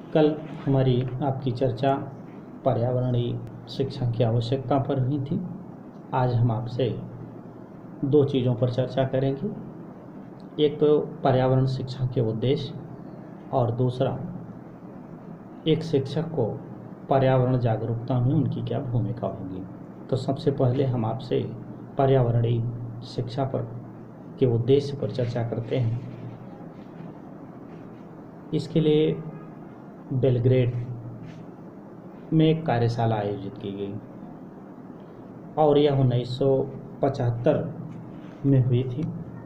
कल हमारी आपकी चर्चा पर्यावरणीय शिक्षा की आवश्यकता पर हुई थी। आज हम आपसे दो चीज़ों पर चर्चा करेंगे। एक तो पर्यावरण शिक्षा के उद्देश्य और दूसरा एक शिक्षक को पर्यावरण जागरूकता में उनकी क्या भूमिका होगी। तो सबसे पहले हम आपसे पर्यावरणीय शिक्षा पर के उद्देश्य पर चर्चा करते हैं। इसके लिए बेलग्रेड में एक कार्यशाला आयोजित की गई और यह 1975 में हुई थी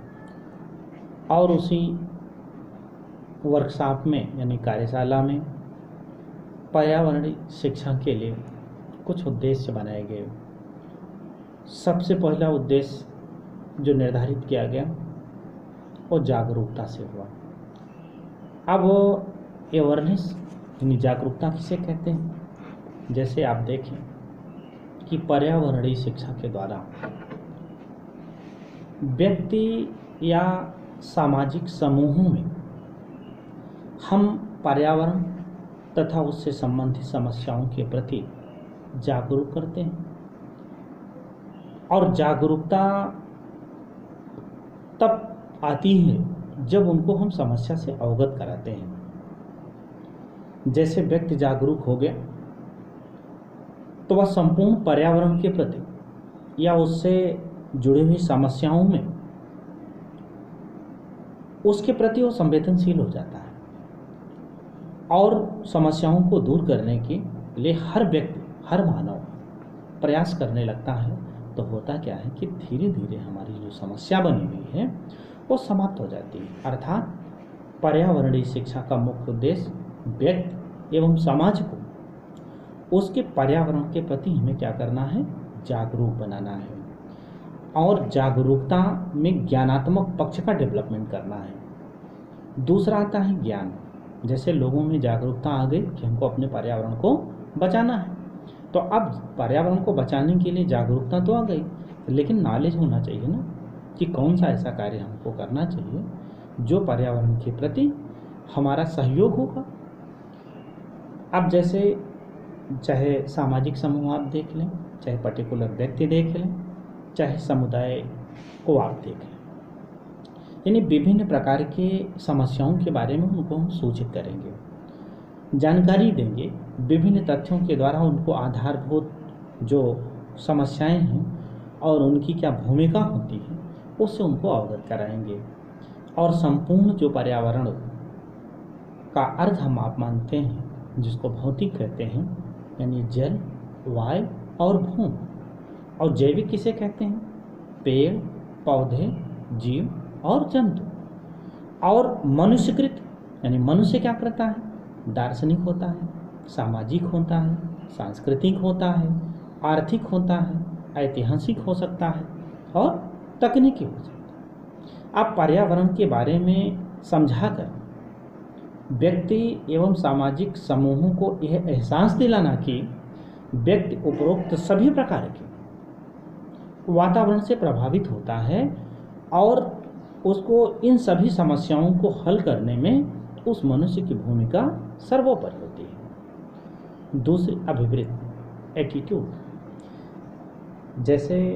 और उसी वर्कशॉप में यानी कार्यशाला में पर्यावरणीय शिक्षा के लिए कुछ उद्देश्य बनाए गए। सबसे पहला उद्देश्य जो निर्धारित किया गया वो जागरूकता से हुआ। अब अवेयरनेस यानी जागरूकता किसे कहते हैं? जैसे आप देखें कि पर्यावरणीय शिक्षा के द्वारा व्यक्ति या सामाजिक समूहों में हम पर्यावरण तथा उससे संबंधित समस्याओं के प्रति जागरूक करते हैं और जागरूकता तब आती है जब उनको हम समस्या से अवगत कराते हैं। जैसे व्यक्ति जागरूक हो गया तो वह संपूर्ण पर्यावरण के प्रति या उससे जुड़ी हुई समस्याओं में उसके प्रति वो संवेदनशील हो जाता है और समस्याओं को दूर करने के लिए हर व्यक्ति हर मानव प्रयास करने लगता है। तो होता क्या है कि धीरे धीरे हमारी जो समस्या बनी हुई है वो समाप्त हो जाती है। अर्थात पर्यावरणीय शिक्षा का मुख्य उद्देश्य व्यक्ति एवं समाज को उसके पर्यावरण के प्रति हमें क्या करना है, जागरूक बनाना है और जागरूकता में ज्ञानात्मक पक्ष का डेवलपमेंट करना है। दूसरा आता है ज्ञान। जैसे लोगों में जागरूकता आ गई कि हमको अपने पर्यावरण को बचाना है, तो अब पर्यावरण को बचाने के लिए जागरूकता तो आ गई, लेकिन नॉलेज होना चाहिए ना कि कौन सा ऐसा कार्य हमको करना चाहिए जो पर्यावरण के प्रति हमारा सहयोग होगा। अब जैसे चाहे सामाजिक समूह आप देख लें, चाहे पर्टिकुलर व्यक्ति देख लें, चाहे समुदाय को आप देख लें, यानी विभिन्न प्रकार के समस्याओं के बारे में उनको हम सूचित करेंगे, जानकारी देंगे, विभिन्न तथ्यों के द्वारा उनको आधारभूत जो समस्याएं हैं और उनकी क्या भूमिका होती है उससे उनको अवगत कराएंगे। और संपूर्ण जो पर्यावरण का अर्थ हम आप मानते हैं जिसको भौतिक कहते हैं, यानी जल, वायु और भूमि, और जैविक किसे कहते हैं? पेड़, पौधे, जीव और जंतु। और मनुष्यकृत यानी मनुष्य क्या करता है? दार्शनिक होता है, सामाजिक होता है, सांस्कृतिक होता है, आर्थिक होता है, ऐतिहासिक हो सकता है और तकनीकी हो सकता है। आप पर्यावरण के बारे में समझाकर व्यक्ति एवं सामाजिक समूहों को यह एहसास दिलाना कि व्यक्ति उपरोक्त सभी प्रकार के वातावरण से प्रभावित होता है और उसको इन सभी समस्याओं को हल करने में उस मनुष्य की भूमिका सर्वोपरि होती है। दूसरी अभिवृत्ति एटीट्यूड। जैसे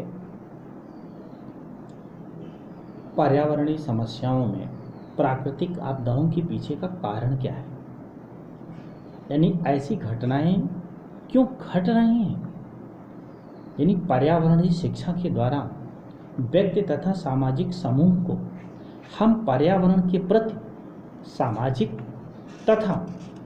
पर्यावरणीय समस्याओं में प्राकृतिक आपदाओं के पीछे का कारण क्या है, यानी ऐसी घटनाएं क्यों घट रही हैं। यानी पर्यावरणीय शिक्षा के द्वारा व्यक्ति तथा सामाजिक समूह को हम पर्यावरण के प्रति सामाजिक तथा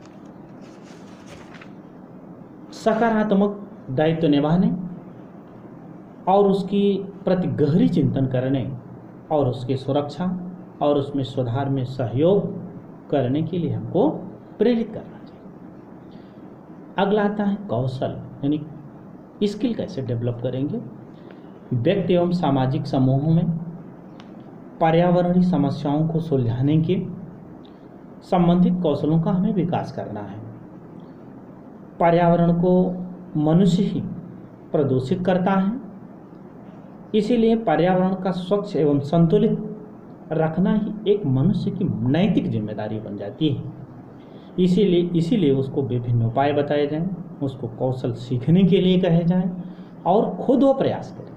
सकारात्मक दायित्व निभाने और उसकी प्रति गहरी चिंतन करने और उसकी सुरक्षा और उसमें सुधार में सहयोग करने के लिए हमको प्रेरित करना चाहिए। अगला आता है कौशल, यानी स्किल कैसे डेवलप करेंगे। व्यक्ति एवं सामाजिक समूहों में पर्यावरणीय समस्याओं को सुलझाने के संबंधित कौशलों का हमें विकास करना है। पर्यावरण को मनुष्य ही प्रदूषित करता है, इसीलिए पर्यावरण का स्वच्छ एवं संतुलित रखना ही एक मनुष्य की नैतिक जिम्मेदारी बन जाती है। इसीलिए उसको विभिन्न उपाय बताए जाएं, उसको कौशल सीखने के लिए कहे जाएं और खुद वो प्रयास करें।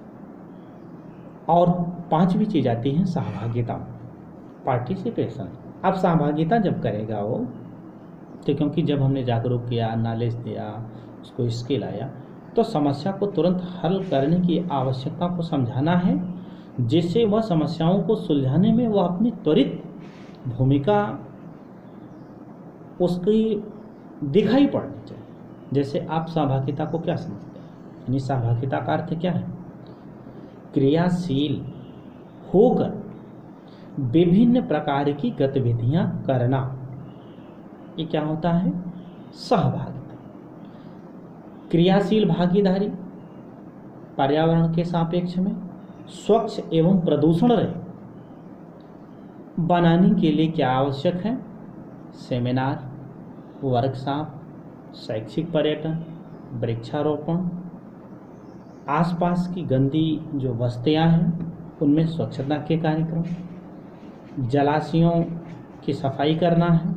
और पांचवी चीज आती है सहभागिता, पार्टिसिपेशन। अब सहभागिता जब करेगा वो, तो क्योंकि जब हमने जागरूक किया, नॉलेज दिया, उसको स्किल आया, तो समस्या को तुरंत हल करने की आवश्यकता को समझाना है, जिससे वह समस्याओं को सुलझाने में वह अपनी त्वरित भूमिका उसकी दिखाई पड़नी चाहिए। जैसे आप सहभागिता को क्या समझते हैं? यानी सहभागिता का अर्थ क्या है? क्रियाशील होकर विभिन्न प्रकार की गतिविधियां करना, ये क्या होता है? सहभागिता। क्रियाशील भागीदारी पर्यावरण के सापेक्ष में स्वच्छ एवं प्रदूषण रहित बनाने के लिए क्या आवश्यक है? सेमिनार, वर्कशॉप, शैक्षिक पर्यटन, वृक्षारोपण, आसपास की गंदी जो बस्तियां हैं उनमें स्वच्छता के कार्यक्रम, जलाशयों की सफाई करना है,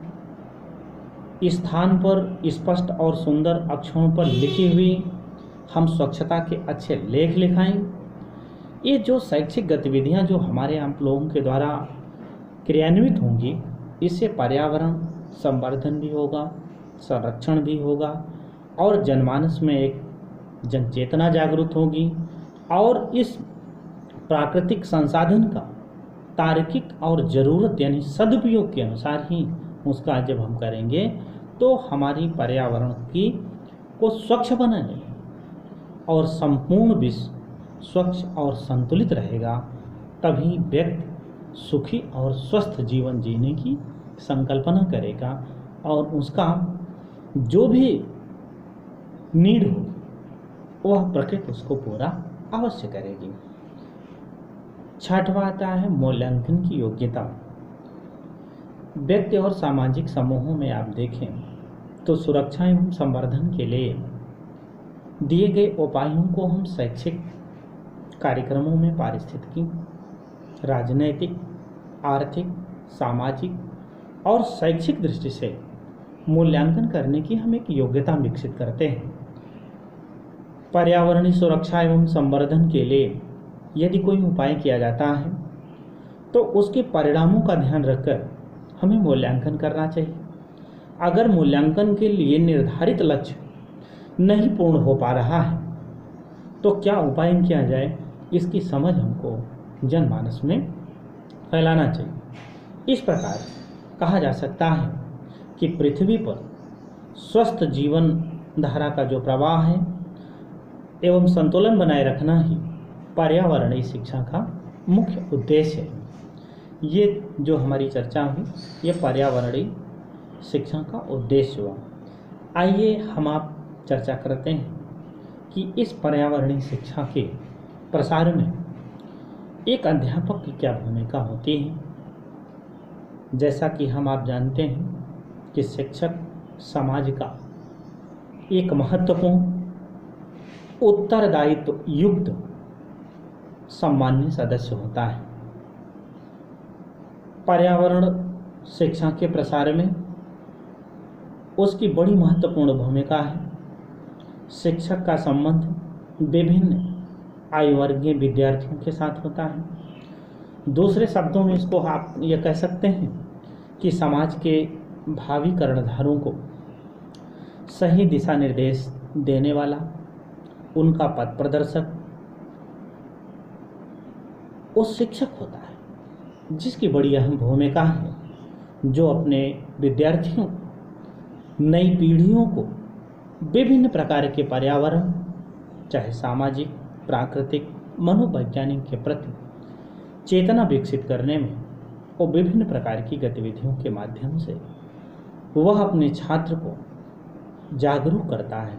स्थान पर स्पष्ट और सुंदर अक्षरों पर लिखी हुई हम स्वच्छता के अच्छे लेख लिखाएं। ये जो शैक्षिक गतिविधियां जो हमारे आप लोगों के द्वारा क्रियान्वित होंगी, इससे पर्यावरण संवर्धन भी होगा, संरक्षण भी होगा और जनमानस में एक जन चेतना जागृत होगी। और इस प्राकृतिक संसाधन का तार्किक और ज़रूरत यानी सदुपयोग के अनुसार ही उसका जब हम करेंगे, तो हमारी पर्यावरण की को स्वच्छ बनाने और संपूर्ण विश्व स्वच्छ और संतुलित रहेगा। तभी व्यक्ति सुखी और स्वस्थ जीवन जीने की संकल्पना करेगा और उसका जो भी नीड होगी वह प्रकृति उसको पूरा अवश्य करेगी। छठवां आता है मूल्यांकन की योग्यता। व्यक्ति और सामाजिक समूहों में आप देखें तो सुरक्षा एवं संवर्धन के लिए दिए गए उपायों को हम शैक्षिक कार्यक्रमों में पारिस्थितिकी, राजनैतिक, आर्थिक, सामाजिक और शैक्षिक दृष्टि से मूल्यांकन करने की हम एक योग्यता विकसित करते हैं। पर्यावरणीय सुरक्षा एवं संवर्धन के लिए यदि कोई उपाय किया जाता है तो उसके परिणामों का ध्यान रखकर हमें मूल्यांकन करना चाहिए। अगर मूल्यांकन के लिए निर्धारित लक्ष्य नहीं पूर्ण हो पा रहा है तो क्या उपाय किया जाए, इसकी समझ हमको जनमानस में फैलाना चाहिए। इस प्रकार कहा जा सकता है कि पृथ्वी पर स्वस्थ जीवन धारा का जो प्रवाह है एवं संतुलन बनाए रखना ही पर्यावरणीय शिक्षा का मुख्य उद्देश्य है। ये जो हमारी चर्चा हुई ये पर्यावरणीय शिक्षा का उद्देश्य हुआ। आइए हम आप चर्चा करते हैं कि इस पर्यावरणीय शिक्षा के प्रसार में एक अध्यापक की क्या भूमिका होती है। जैसा कि हम आप जानते हैं कि शिक्षक समाज का एक महत्वपूर्ण उत्तरदायित्व युक्त सम्माननीय सदस्य होता है। पर्यावरण शिक्षा के प्रसार में उसकी बड़ी महत्वपूर्ण भूमिका है। शिक्षक का संबंध विभिन्न आयु वर्गीय विद्यार्थियों के साथ होता है। दूसरे शब्दों में इसको आप ये कह सकते हैं कि समाज के भावी कर्णधारों को सही दिशा निर्देश देने वाला, उनका पथ प्रदर्शक वो शिक्षक होता है, जिसकी बड़ी अहम भूमिका है, जो अपने विद्यार्थियों नई पीढ़ियों को विभिन्न प्रकार के पर्यावरण चाहे सामाजिक, प्राकृतिक, मनोवैज्ञानिक के प्रति चेतना विकसित करने में और विभिन्न प्रकार की गतिविधियों के माध्यम से वह अपने छात्र को जागरूक करता है।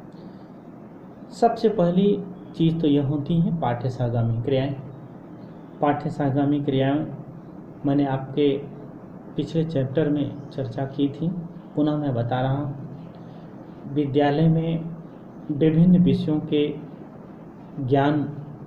सबसे पहली चीज़ तो यह होती है पाठ्यसहगामी क्रियाएं। पाठ्यसहगामी क्रियाएं मैंने आपके पिछले चैप्टर में चर्चा की थी, पुनः मैं बता रहा हूँ। विद्यालय में विभिन्न विषयों के ज्ञान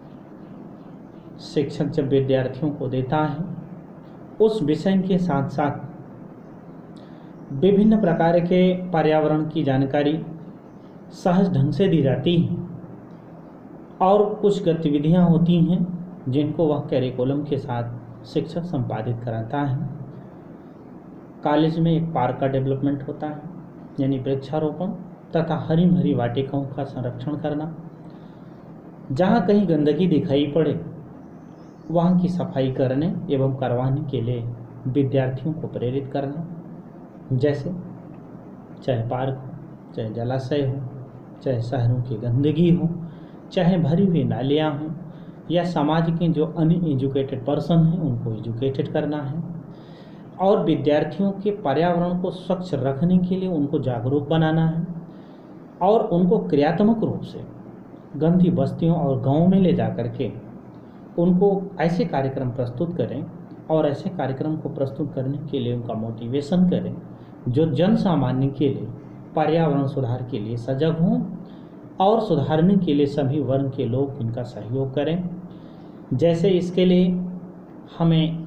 शिक्षक जब विद्यार्थियों को देता है, उस विषय के साथ साथ विभिन्न प्रकार के पर्यावरण की जानकारी सहज ढंग से दी जाती है और कुछ गतिविधियां होती हैं जिनको वह कैरिकुलम के साथ शिक्षक संपादित कराता है। कॉलेज में एक पार्क का डेवलपमेंट होता है, यानी वृक्षारोपण तथा हरी भरी वाटिकाओं का संरक्षण करना। जहाँ कहीं गंदगी दिखाई पड़े वहाँ की सफाई करने एवं करवाने के लिए विद्यार्थियों को प्रेरित करना, जैसे चाहे पार्क हो, चाहे जलाशय हो, चाहे शहरों की गंदगी हो, चाहे भरी हुई नालियाँ हों, या समाज के जो अनएजुकेटेड पर्सन हैं उनको एजुकेटेड करना है और विद्यार्थियों के पर्यावरण को स्वच्छ रखने के लिए उनको जागरूक बनाना है और उनको क्रियात्मक रूप से गंदी बस्तियों और गाँव में ले जा कर के उनको ऐसे कार्यक्रम प्रस्तुत करें और ऐसे कार्यक्रम को प्रस्तुत करने के लिए उनका मोटिवेशन करें जो जन सामान्य के लिए पर्यावरण सुधार के लिए सजग हों और सुधारने के लिए सभी वर्ग के लोग इनका सहयोग करें। जैसे इसके लिए हमें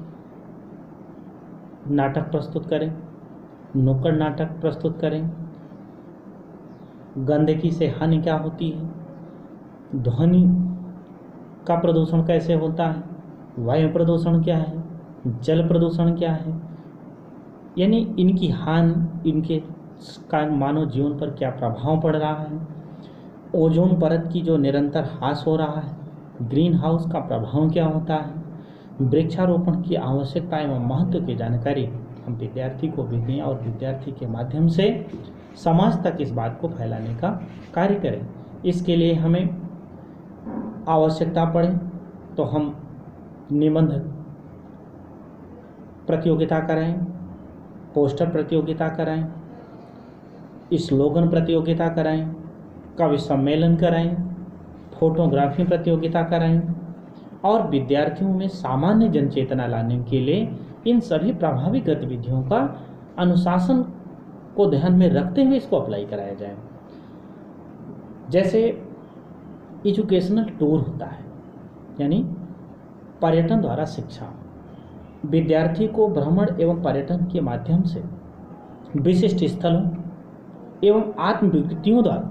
नाटक प्रस्तुत करें, नुक्कड़ नाटक प्रस्तुत करें, गंदगी से हानि क्या होती है, ध्वनि का प्रदूषण कैसे होता है, वायु प्रदूषण क्या है, जल प्रदूषण क्या है, यानी इनकी हानि, इनके का मानव जीवन पर क्या प्रभाव पड़ रहा है, ओजोन परत की जो निरंतर ह्रास हो रहा है, ग्रीन हाउस का प्रभाव क्या होता है, वृक्षारोपण की आवश्यकता एवं महत्व की जानकारी हम विद्यार्थी को भी दें और विद्यार्थी के माध्यम से समाज तक इस बात को फैलाने का कार्य करें। इसके लिए हमें आवश्यकता पड़े तो हम निबंध प्रतियोगिता कराएं, पोस्टर प्रतियोगिता कराएं, स्लोगन प्रतियोगिता कराएं, कवि सम्मेलन कराएं, फोटोग्राफी प्रतियोगिता कराएं और विद्यार्थियों में सामान्य जनचेतना लाने के लिए इन सभी प्रभावी गतिविधियों का अनुशासन को ध्यान में रखते हुए इसको अप्लाई कराया जाए। जैसे एजुकेशनल टूर होता है, यानी पर्यटन द्वारा शिक्षा, विद्यार्थी को भ्रमण एवं पर्यटन के माध्यम से विशिष्ट स्थलों एवं आत्मविकृतियों द्वारा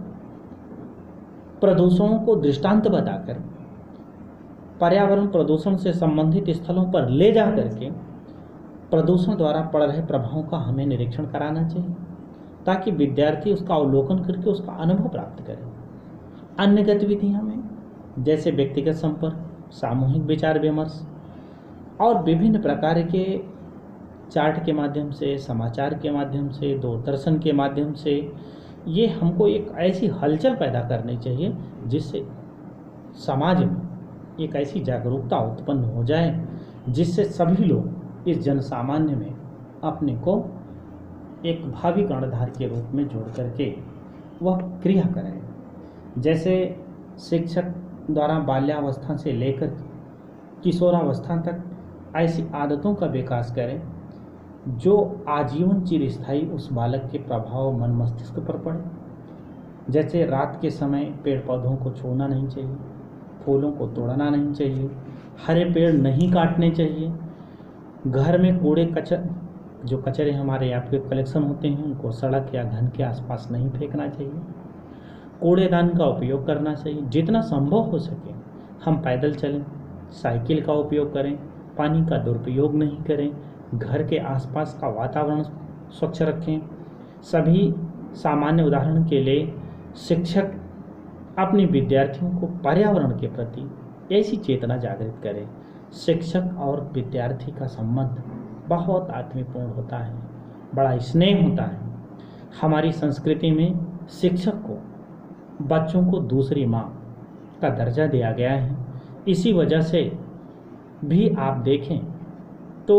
प्रदूषणों को दृष्टांत बताकर पर्यावरण प्रदूषण से संबंधित स्थलों पर ले जा करके प्रदूषण द्वारा पड़ रहे प्रभावों का हमें निरीक्षण कराना चाहिए ताकि विद्यार्थी उसका अवलोकन करके उसका अनुभव प्राप्त करे। अन्य गतिविधियां में जैसे व्यक्तिगत संपर्क, सामूहिक विचार विमर्श और विभिन्न प्रकार के चार्ट के माध्यम से, समाचार के माध्यम से, दूरदर्शन के माध्यम से ये हमको एक ऐसी हलचल पैदा करनी चाहिए जिससे समाज में एक ऐसी जागरूकता उत्पन्न हो जाए जिससे सभी लोग इस जन सामान्य में अपने को एक भावी कर्णधार के रूप में जोड़ करके वह क्रिया करें। जैसे शिक्षक द्वारा बाल्यावस्था से लेकर किशोरावस्था तक ऐसी आदतों का विकास करें जो आजीवन चिरस्थायी उस बालक के प्रभाव मन मस्तिष्क पर पड़े। जैसे रात के समय पेड़ पौधों को छूना नहीं चाहिए, फूलों को तोड़ना नहीं चाहिए, हरे पेड़ नहीं काटने चाहिए, घर में कूड़े जो कचरे हमारे यहाँ पे कलेक्शन होते हैं उनको सड़क या घर के आसपास नहीं फेंकना चाहिए, कूड़ेदान का उपयोग करना चाहिए। जितना संभव हो सके हम पैदल चलें, साइकिल का उपयोग करें, पानी का दुरुपयोग नहीं करें, घर के आसपास का वातावरण स्वच्छ रखें। सभी सामान्य उदाहरण के लिए शिक्षक अपने विद्यार्थियों को पर्यावरण के प्रति ऐसी चेतना जागृत करें। शिक्षक और विद्यार्थी का संबंध बहुत आत्मीयपूर्ण होता है, बड़ा स्नेह होता है। हमारी संस्कृति में शिक्षक को बच्चों को दूसरी माँ का दर्जा दिया गया है। इसी वजह से भी आप देखें तो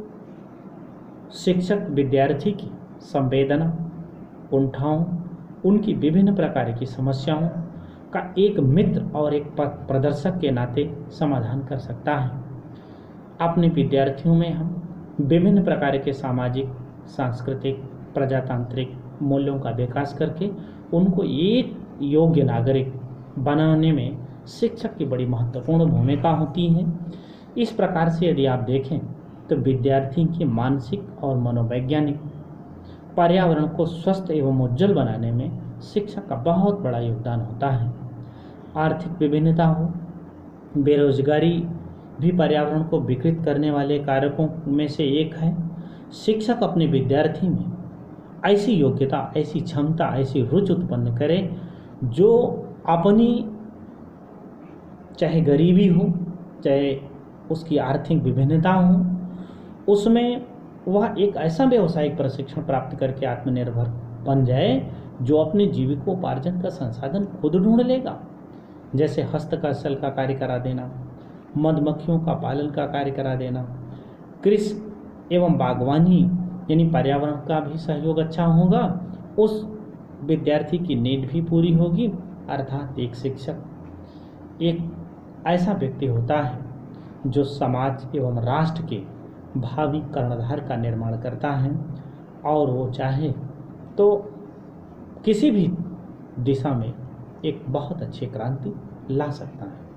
शिक्षक विद्यार्थी की संवेदना, कुंठाओं, उनकी विभिन्न प्रकार की समस्याओं का एक मित्र और एक प्रदर्शक के नाते समाधान कर सकता है। अपने विद्यार्थियों में हम विभिन्न प्रकार के सामाजिक, सांस्कृतिक, प्रजातांत्रिक मूल्यों का विकास करके उनको एक योग्य नागरिक बनाने में शिक्षक की बड़ी महत्वपूर्ण भूमिका होती है। इस प्रकार से यदि आप देखें तो विद्यार्थी की मानसिक और मनोवैज्ञानिक पर्यावरण को स्वस्थ एवं उज्जवल बनाने में शिक्षा का बहुत बड़ा योगदान होता है। आर्थिक विभिन्नता हो, बेरोजगारी भी पर्यावरण को विकृत करने वाले कारकों में से एक है। शिक्षक अपने विद्यार्थी में ऐसी योग्यता, ऐसी क्षमता, ऐसी रुचि उत्पन्न करे जो अपनी, चाहे गरीबी हो, चाहे उसकी आर्थिक विभिन्नता हो, उसमें वह एक ऐसा व्यावसायिक प्रशिक्षण प्राप्त करके आत्मनिर्भर बन जाए जो अपने जीविकोपार्जन का संसाधन खुद ढूंढ लेगा। जैसे हस्तकौशल का कार्य करा देना, मधुमक्खियों का पालन का कार्य करा देना, कृषि एवं बागवानी यानी पर्यावरण का भी सहयोग अच्छा होगा, उस विद्यार्थी की नीड भी पूरी होगी। अर्थात एक शिक्षक एक ऐसा व्यक्ति होता है जो समाज एवं राष्ट्र के भावी कर्णधार का निर्माण करता है और वो चाहे तो किसी भी दिशा में एक बहुत अच्छी क्रांति ला सकता है।